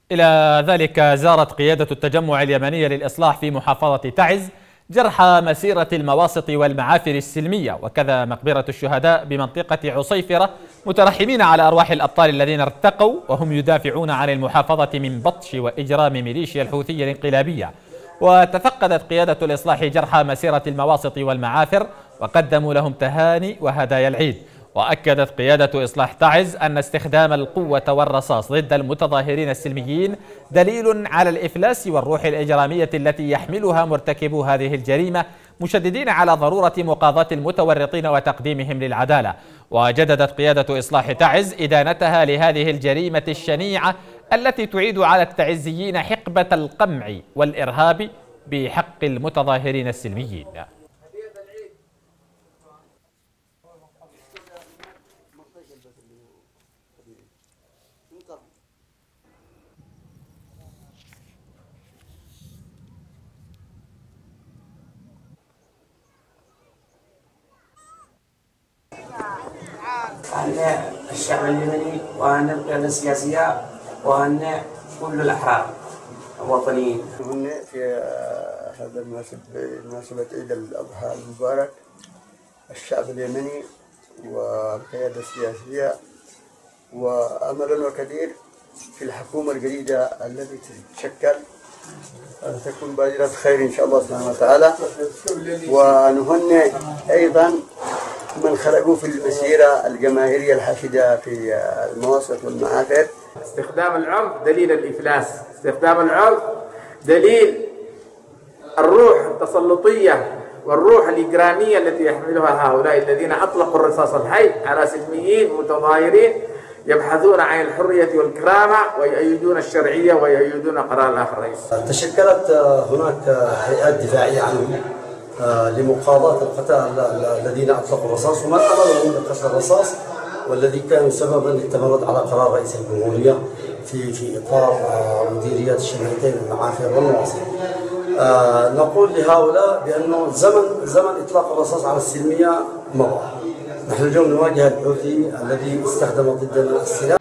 إلى ذلك زارت قيادة التجمع اليمني للإصلاح في محافظة تعز جرحى مسيرة المواسط والمعافر السلمية وكذا مقبرة الشهداء بمنطقة عصيفرة، مترحمين على أرواح الأبطال الذين ارتقوا وهم يدافعون عن المحافظة من بطش وإجرام ميليشيا الحوثية الانقلابية. وتفقدت قيادة الإصلاح جرحى مسيرة المواسط والمعافر وقدموا لهم تهاني وهدايا العيد. وأكدت قيادة إصلاح تعز أن استخدام القوة والرصاص ضد المتظاهرين السلميين دليل على الإفلاس والروح الإجرامية التي يحملها مرتكبو هذه الجريمة، مشددين على ضرورة مقاضاة المتورطين وتقديمهم للعدالة. وجددت قيادة إصلاح تعز إدانتها لهذه الجريمة الشنيعة التي تعيد على التعزيين حقبة القمع والإرهاب بحق المتظاهرين السلميين. عن الشعب اليمني وعن القيادة السياسية وعن كل الأحرار الوطنيين. هنا في هذا مناسبة عيد الأضحى المبارك، الشعب اليمني والقيادة السياسية وأمل كبير في الحكومة الجديدة التي تتشكل أن تكون بادرة خير إن شاء الله سبحانه وتعالى. ونهنئ أيضا من خرجوا في المسيرة الجماهيرية الحاشدة في المواسط والمعافر. استخدام العنف دليل الإفلاس، استخدام العنف دليل الروح التسلطية والروح الإجرامية التي يحملها هؤلاء الذين أطلقوا الرصاص الحي على سلميين متظاهرين يبحثون عن الحرية والكرامة ويؤيدون الشرعية ويؤيدون قرار الأخ الرئيس. تشكلت هناك هيئات دفاعية عنهم لمقاضاة القتال الذين أطلقوا الرصاص ومن أمرهم بقصف الرصاص، والذي كانوا سببا للتمرد على قرار رئيس الجمهورية في إطار مديريات الشماليتين والمعافر والمواصل. نقول لهؤلاء بأنه زمن إطلاق الرصاص على السلمية مضى. نحن اليوم نواجه الحوثي الذي استخدم ضدنا السلاح